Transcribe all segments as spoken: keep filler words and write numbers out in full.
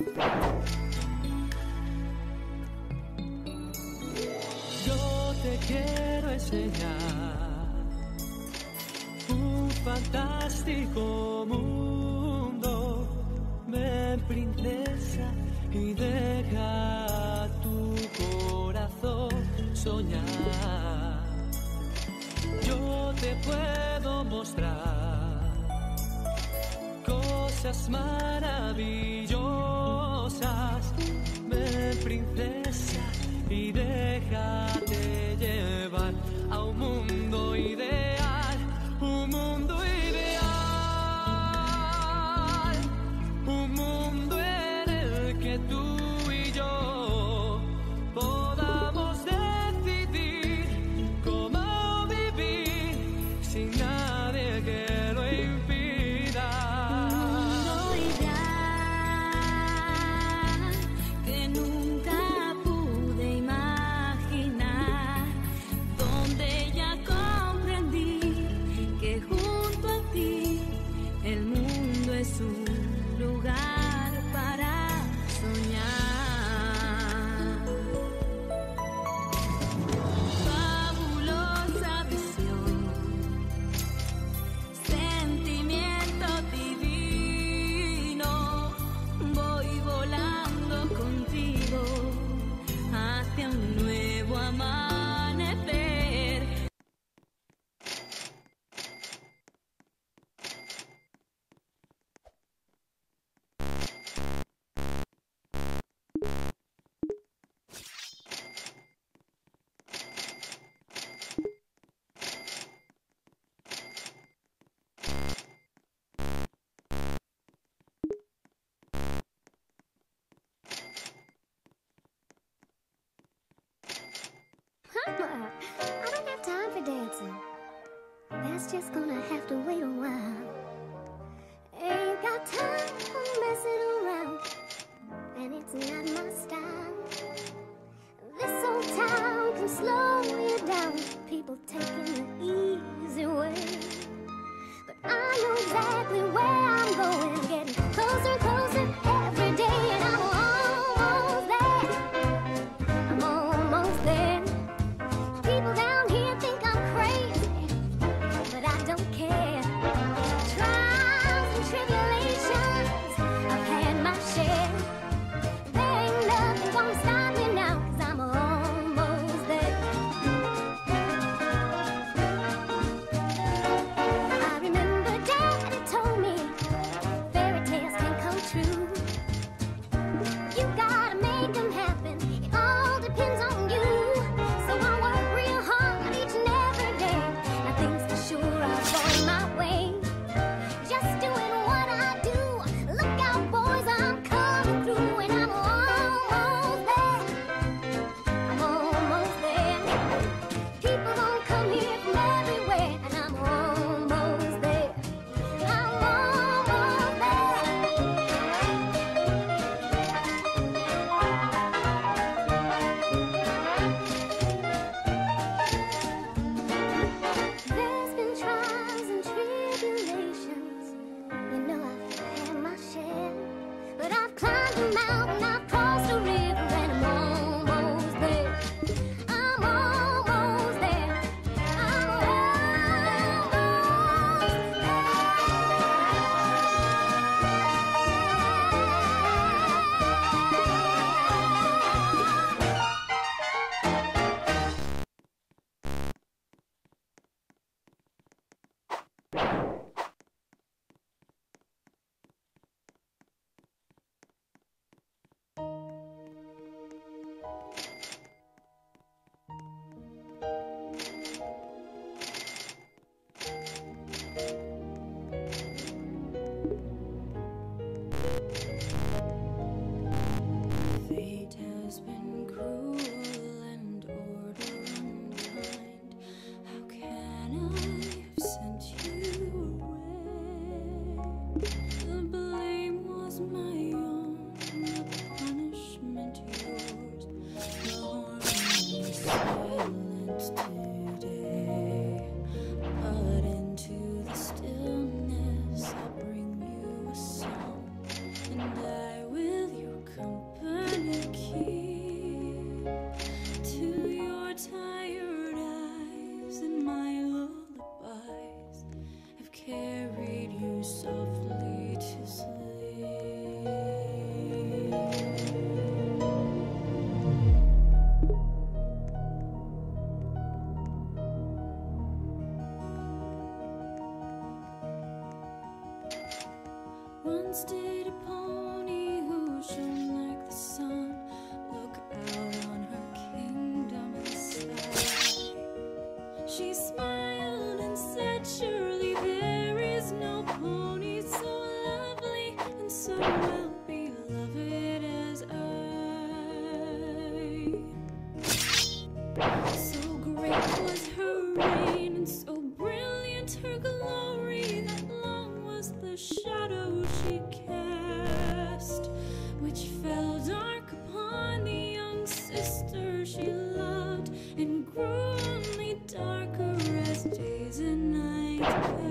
Yo te quiero enseñar un fantástico mundo. Ven, princesa, y deja tu corazón soñar. Yo te puedo mostrar cosas maravillosas. Ven, princesa, y déjate llevar a un mundo ideal, un mundo ideal, un mundo en el que tú y yo podamos decidir cómo vivir sin nadie que lo impida. Un mundo ideal que nunca pude imaginar, donde ya comprendí que junto a ti el mundo es un lugar para soñar. Fabulosa visión, sentimiento divino, voy volando contigo hacia un nuevo amanecer. Mama, I don't have time for dancing. That's just gonna have to wait a while. Ain't got time for messing around, and it's not my style. This old town can slow you down, people taking the easy way. But I know exactly where I'm going, getting closer and closer every day, and I'm almost there. I'm almost there. People down here think I'm crazy, but I don't care. once did a pony who shone like the sun look out on her kingdom and sigh. She smiled and said, surely there is no pony so lovely and so well beloved as I. So great was her reign and so brilliant her glory that long was the shadow she cast, which fell dark upon the young sister she loved and grew only darker as days and nights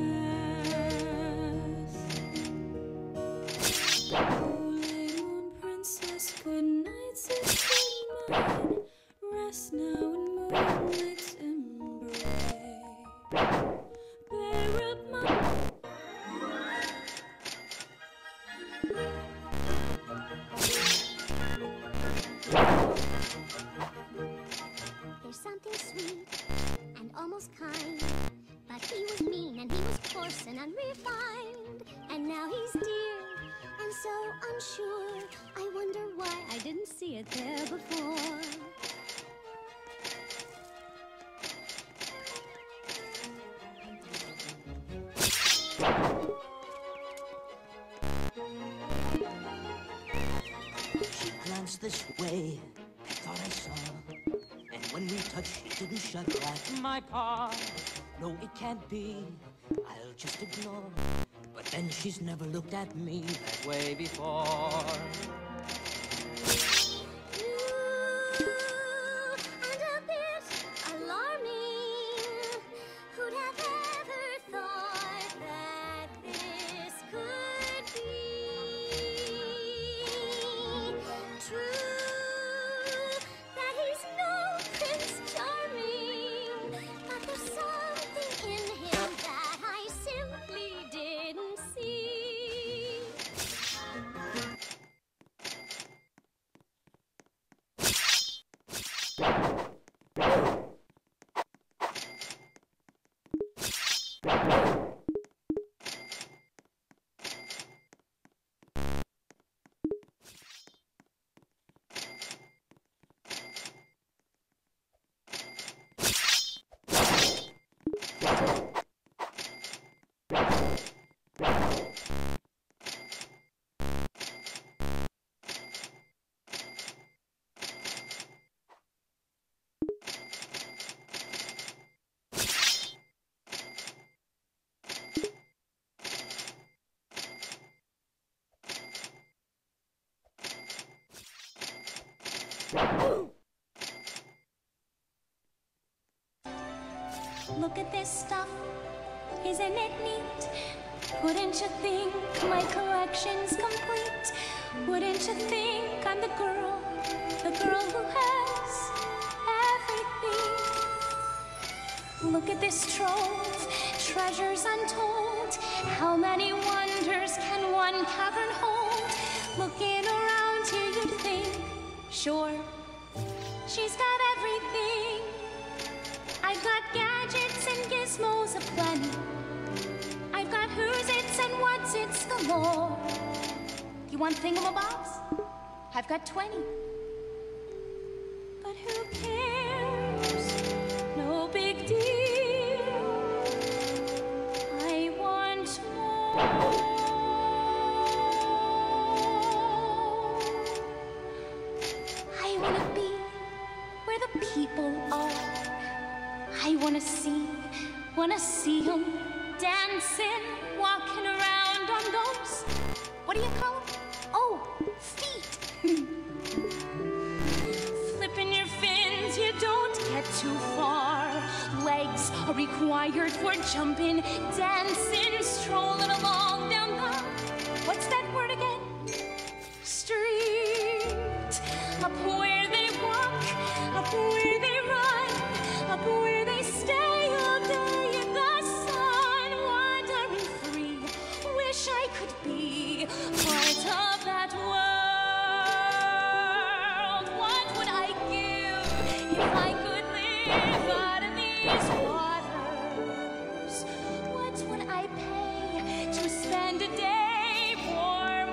passed. Holy moon princess, good night, sister mine. Rest now in moonlight's embrace. Bear up my There's something sweet and almost kind, but he was mean and he was coarse and unrefined, and now he's dear and so unsure. I wonder why I didn't see it there before. She glanced this way, I thought I saw, and when we touched, she didn't shut back my paw. No, it can't be, I'll just ignore. But then she's never looked at me that way before. Ooh, and a bit alarming. Who'd have ever thought that this could be true? That he's no Prince Charming, but there's something in him that I simply didn't see. Look at this stuff, isn't it neat? Wouldn't you think my collection's complete? Wouldn't you think I'm the girl, the girl who has everything? Look at this trove, treasures untold. How many wonders can one cavern hold? Looking around here you'd think, sure, she's got everything. I've got gadgets and gizmos aplenty. I've got who's its and what's its galore. You want thingamabobs? I've got twenty. But who cares? No big deal. I want more. I wanna be where the people are. I wanna see, wanna see them dancing, walking around on those, what do you call them? Oh, feet. Flipping your fins, you don't get too far. Legs are required for jumping, dancing, strolling along down the, what's that word again? Street. Up where they walk, up where they run, up where they stay all day in the sun, wandering free. Wish I could be part of that world. What would I give if I could live out of these waters? What would I pay to spend a day warm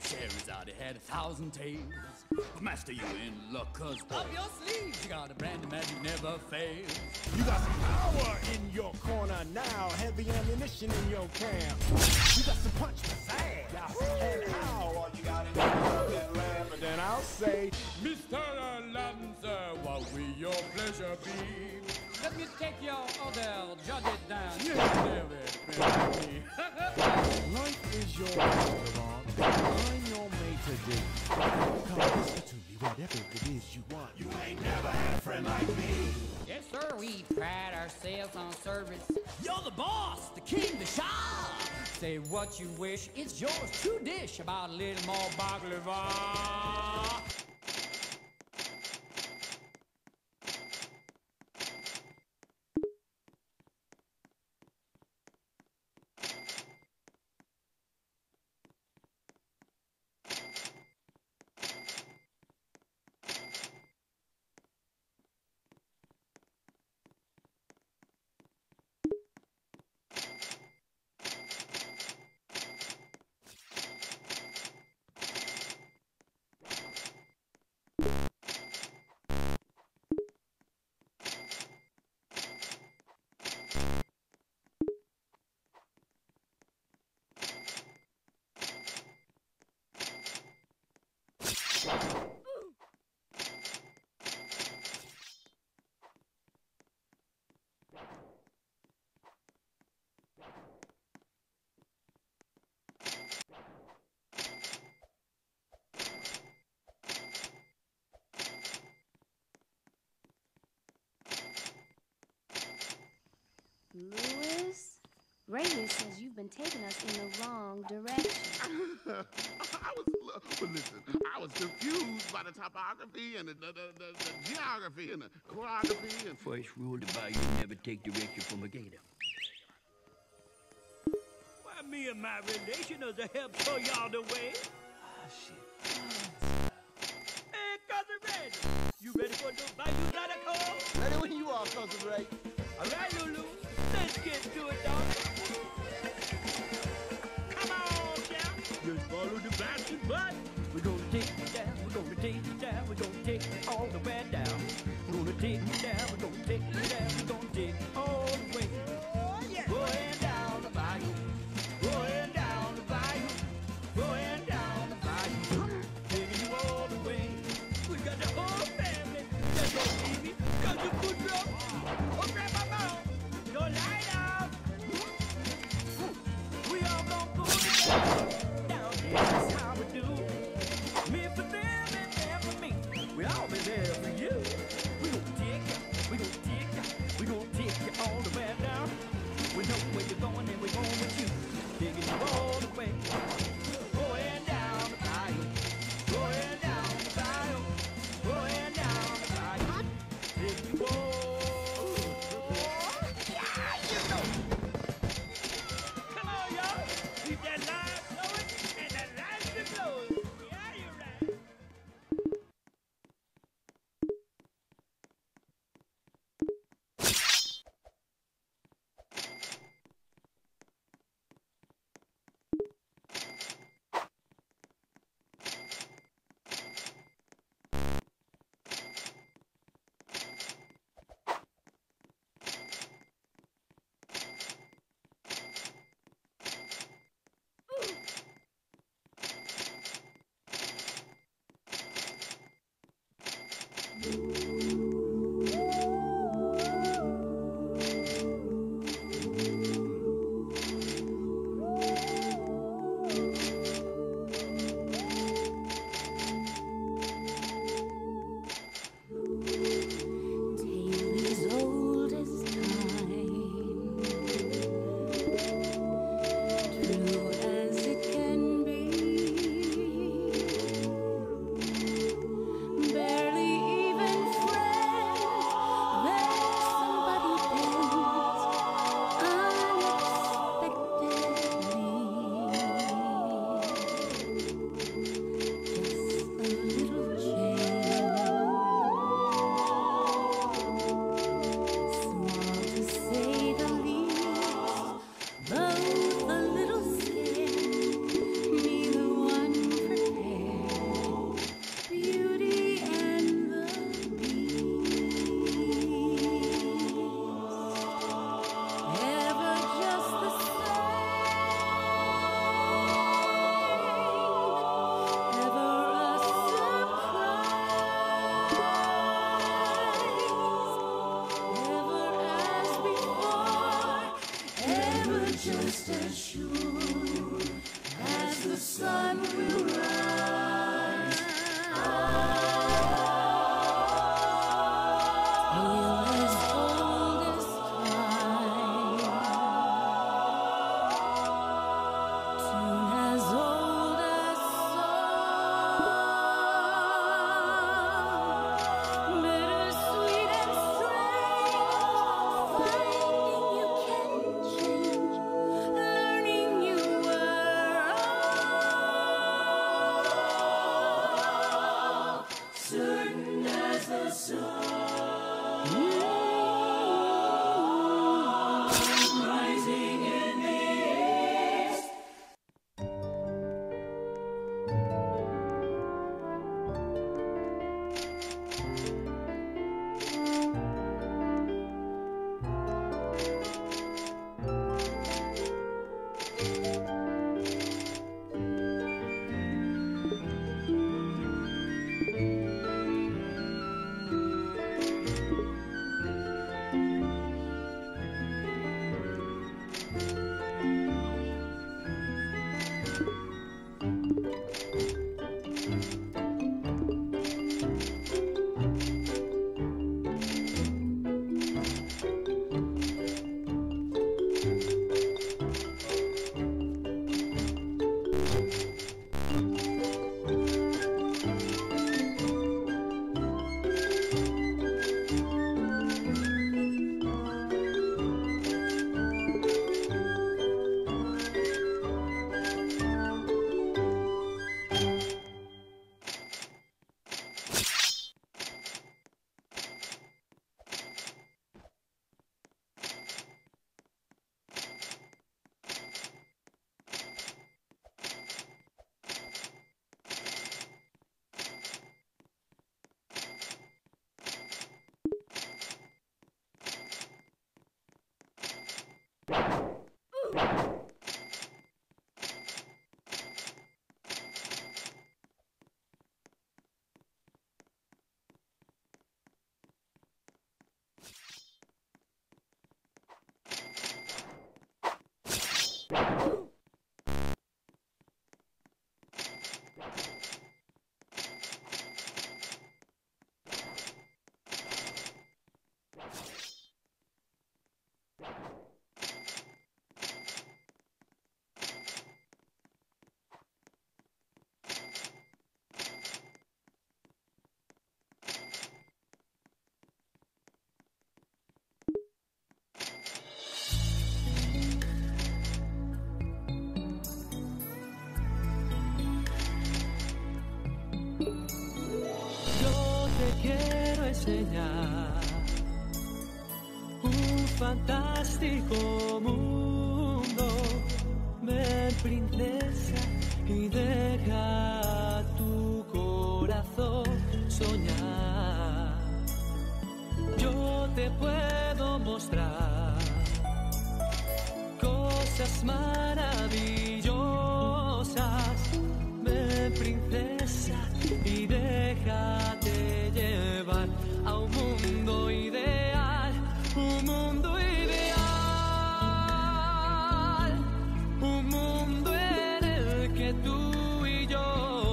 Sherazade had a thousand tales. Master, you in luck, cause up your sleeves you got a brand of magic never fails. You got some power in your corner now, heavy ammunition in your camp. You got some punch pizzazz. And how all you got in that lamp? And then I'll say, Mister Aladdin, sir, what will your pleasure be? Let me take your order, jot it down. You have it, me. life is your restaurant. I'm your maitre d'. Come listen to me, whatever it is you want. You ain't never had a friend like me. Yes, sir, we pride ourselves on service. You're the boss, the king, the shah. Say what you wish, it's yours to dish. About a little more baklava. Louis, radio says you've been taking us in the wrong direction. I was, well, listen, I was confused by the topography and the, the, the, the, the geography and the choreography and... First rule to buy, you never take direction from a gator. Why, me and my relationers are help show y'all the way. Ah, shit. Hey, Cousin Reggie, you ready for the Bayou Dadaco? Ready when you are, Cousin Ray. All right, Lulu, let's get to it, dog. Come on, champ. Just follow the bastard butt. We're gonna take it down, we're gonna take it down, we're gonna take it all the way down. We're gonna take it down, we're gonna take it down, we're gonna take it all the way. Oh, yeah. Going down the bayou, going down the bayou, going down the bayou, taking you all the way. We got the whole family that's gonna leave me, cause you put up. Oh, grab my mouth, don't lie down. We all gonna go together. Down here, that's how we do. Me for them and them for me. We all be there for you. We gon' take ya, we gon' take ya. just as sure as the sun will rise. We'll as old as time, tune as old as song, bittersweet and strange, finding you can change, learning you were all certain as the sun. Rising in the east. Quiero enseñar un fantástico mundo. Ven, princesa, y deja tu corazón soñar. Yo te puedo mostrar cosas maravillosas. Ven, princesa, y déjate llevar a un mundo ideal, un mundo ideal, un mundo en el que tú y yo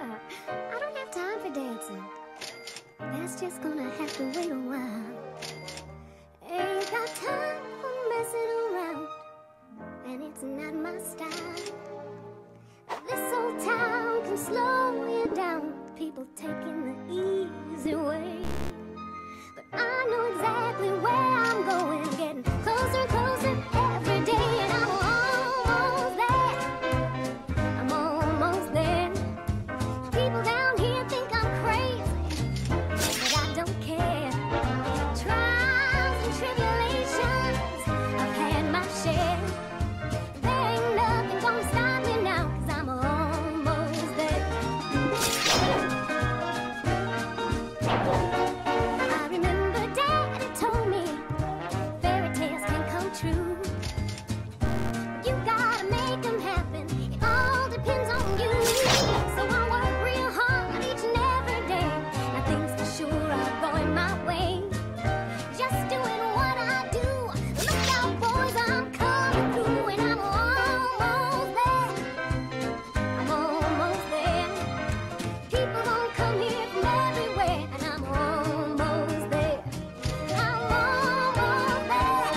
I don't have time for dancing. That's just gonna have to wait a while. Ain't got time for messing around, and it's not my style. This old town can slow you down, people taking the easy way. But I know exactly where I'm going, getting closer and closer every day, and I'm almost there. I'm almost there. People down here think I'm crazy, but I don't care. Trials and tribulations, I've had my share. There ain't nothing gonna stop me now, 'cause I'm almost there. I remember Daddy told me fairy tales can come true. You gotta make them happen, it all depends on you. So I work real hard each and every day. Now things for sure are going my way. Just doing what I do. Look out, boys, I'm coming through, and I'm almost there. I'm almost there. People gonna come here from everywhere, and I'm almost there. I'm almost there.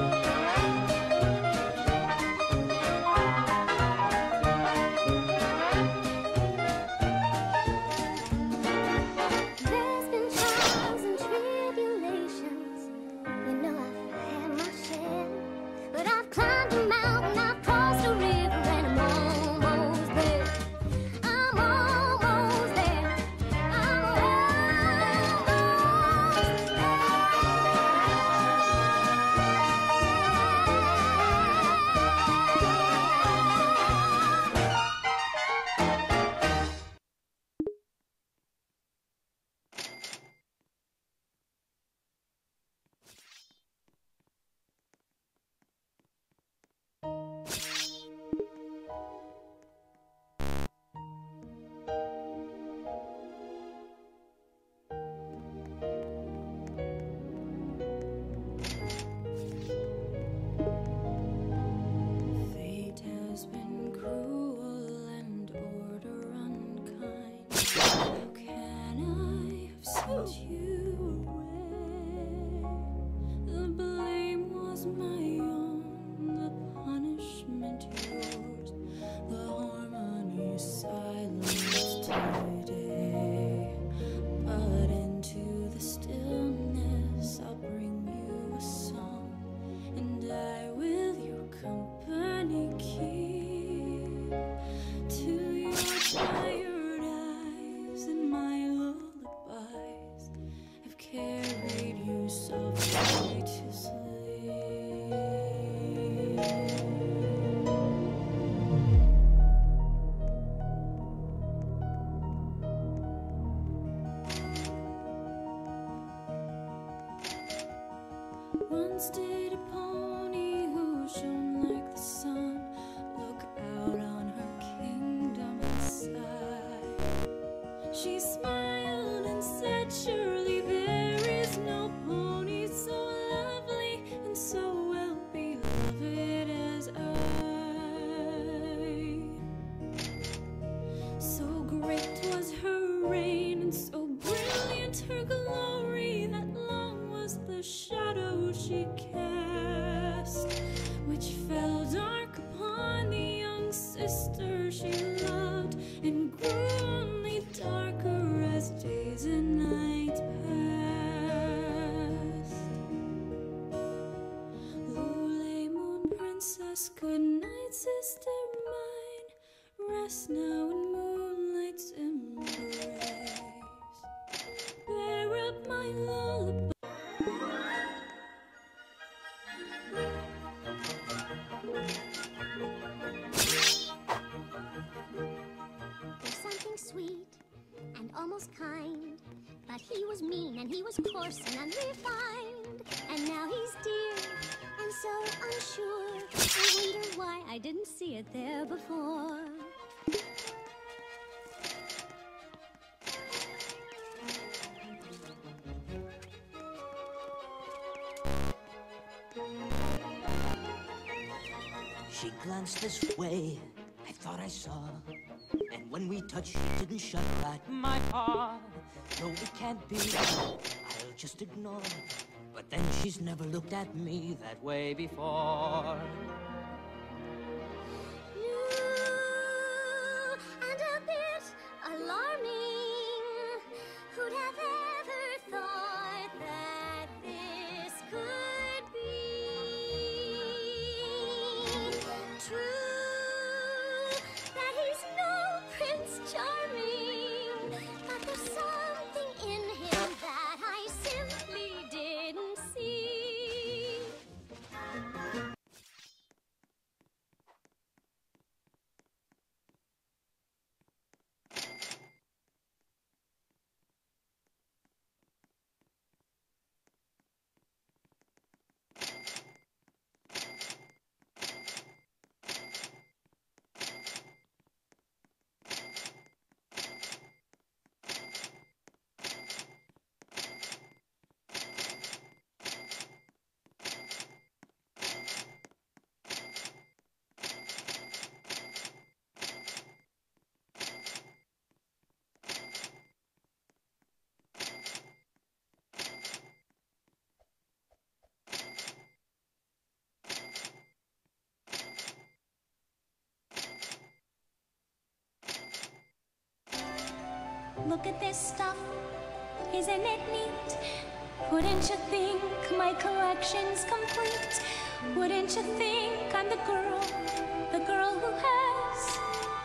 There's been trials and tribulations, you know I've had my share. But I've climbed a mountain, I've crossed a river, and I'm almost there. I'm almost there. I'm almost Fate has been cruel and order unkind. How can I have sent you away? The blame was my own, the punishment yours. The harmony silenced today. But into the stillness I'll bring you a song, and I will your company keep. To your tired eyes and my lullabies have carried you softly to sleep. Once did a pony who shone like the sun look out on her kingdom and sigh. She smiled and said, surely there is no pony so lovely and so well beloved as I. So great was her reign and so brilliant her glory that long was the shadow she cast, which fell dark upon the young sister she loved, and grew only darker as days and nights passed. Lule, moon princess, good night, sister mine. Rest now in moonlight's embrace. Bear up my lullaby. There's something sweet and almost kind, but he was mean and he was coarse and unrefined, and now he's dear and so unsure. I wonder why I didn't see it there before. She glanced this way, I thought I saw And when we touched, it didn't shut right. My heart, no, it can't be. I'll just ignore. But then she's never looked at me that way before. New and a bit alarming. Who'd have ever thought that this could be true? That he's no Prince Charming, but there's something in him that I simply didn't see. Look at this stuff, isn't it neat? Wouldn't you think my collection's complete? Wouldn't you think I'm the girl, the girl who has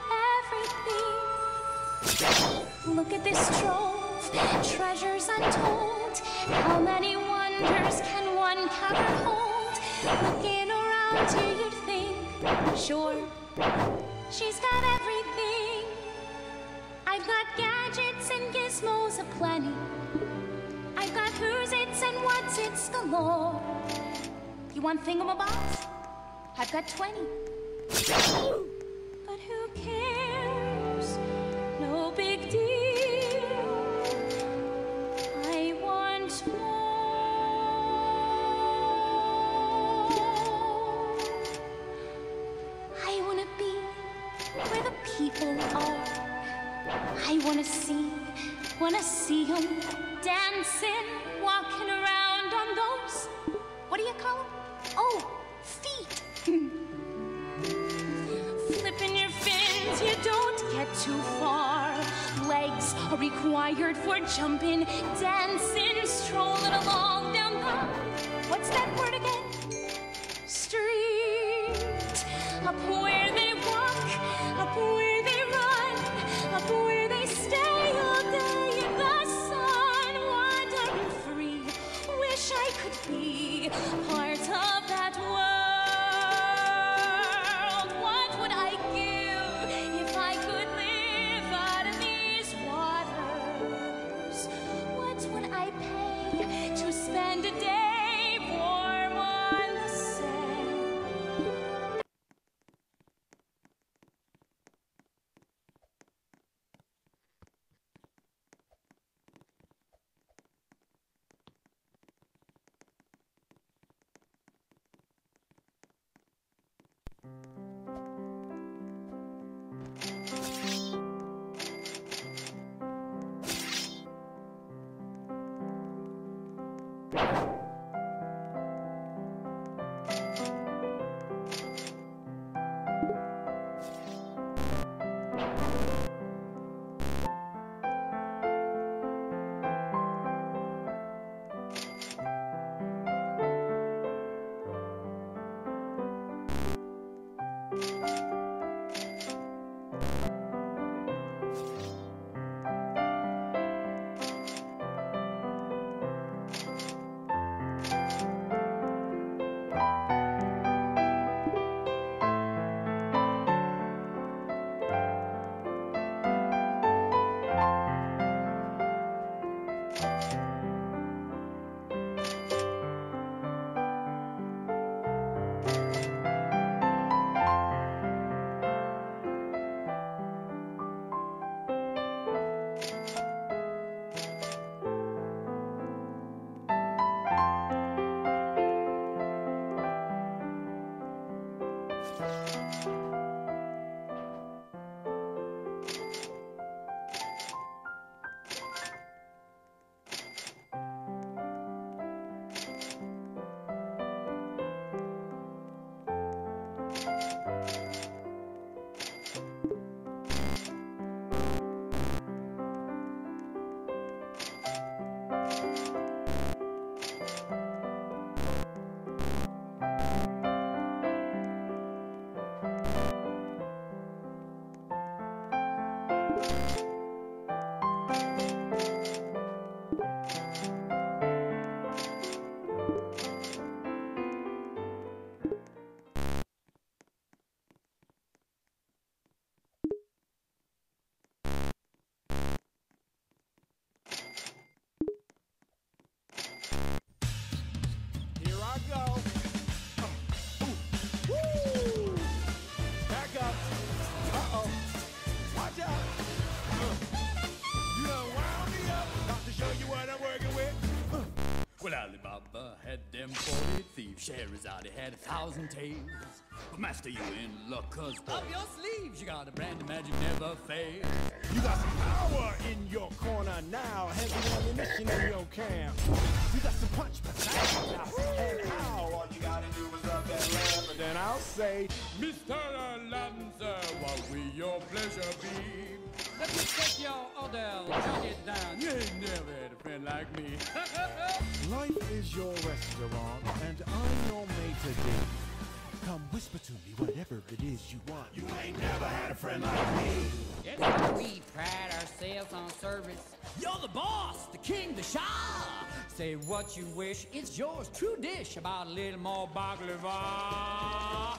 everything? Look at this trove, treasures untold. How many wonders can one cavern hold? Looking around here you'd think, sure, she's got everything. I've got gadgets and gizmos aplenty. I've got who's-its and what's-its galore. You want thingamabobs? I've got twenty. But who cares? No big deal. I want more. I wanna be where the people are. I wanna see, wanna see them dancing, walking around on those, what do you call them? Oh, feet. Flipping your fins, you don't get too far. Legs are required for jumping, dancing, strolling along down the, what's that word again? Street. Up where they walk, up where they run, up where they stay all day in the sun, wandering free. Wish I could be part of that world. What would I give if I could live out of these waters? What would I pay to spend a day warm on the sand? believe Scheherazade had a thousand tales. But master, you in luck, cause up your sleeves you got a brand of magic never fails. You got some power in your corner now, heavy ammunition in your camp. You got some punch pizzazz now, and how? All you gotta do is rub that lamp, and then I'll say, Mister Aladdin, sir, what will your pleasure be? Let me take your order, jot it down. You ain't never had a friend like me. life is your restaurant, and I'm your maitre d'. Come whisper to me whatever it is you want. You ain't never had a friend like me. Yes, sir, we pride ourselves on service. You're the boss, the king, the shah. Say what you wish, it's yours, true dish. About a little more baklava.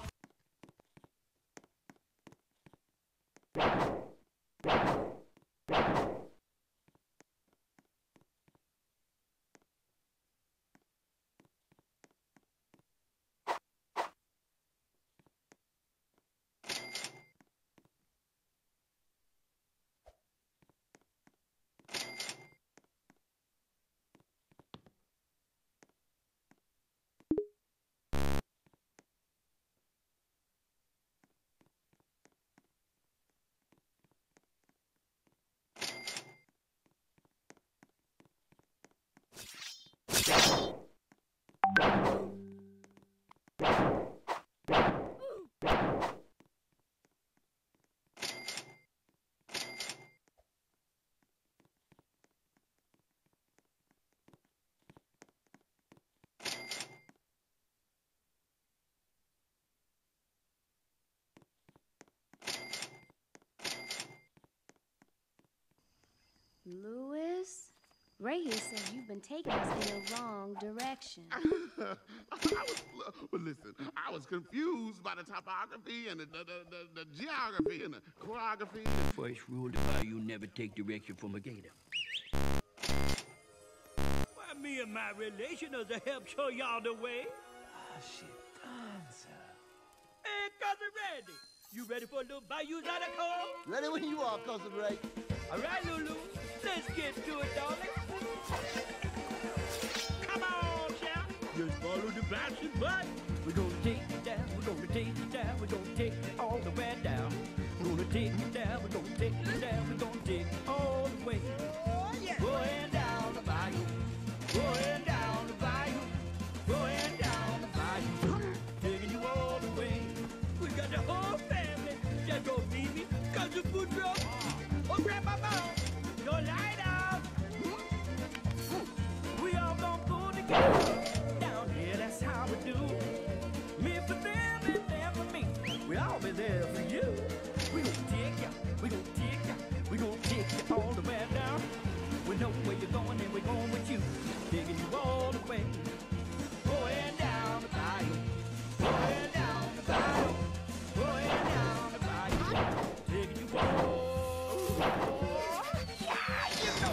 Louis, Ray here says you've been taking us in the wrong direction. I was, well, listen, I was confused by the topography and the, the, the, the, the geography and the choreography. First rule of the you never take direction from a gator. Why, me and my relationers to help show y'all the way. Ah, shit done, sir. Hey, Cousin Randy, you ready for a little bayou out of call? Ready when you are, Cousin Ray. All right, Lulu, let's get to it, darling. Come on, child. Just follow the bouncing button. We're gonna take it down, we're gonna take it down, we're gonna take it all the way down. We're gonna take it down, we're gonna take it down, we're gonna take it all the way. Oh, yeah. Going down the bayou, going down the bayou, going down the bayou, taking you all the way. We got the whole family, just go feed me, cause the food drop. Oh, grab my mouth, no lie down. We all gonna pull together. Down here, that's how we do. Me for them and them for me. We all be there for you. We gonna take ya, we gonna take ya, we gonna take you all the way down. We know where you're going and we're going with you. Taking you all the way. Going down the bayou. Going down the bayou. Going down the bayou. Taking you all. Yeah, you know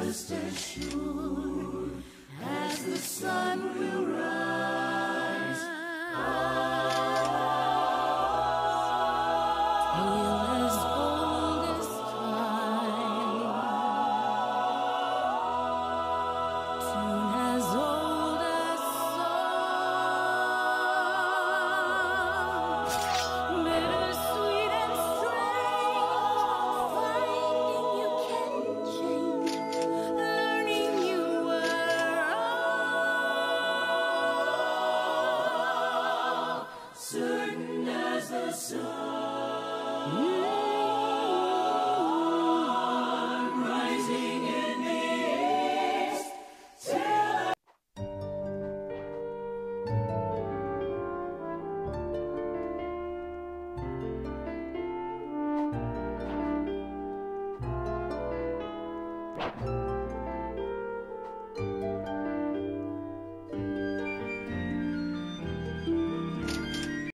just as sure as the sun will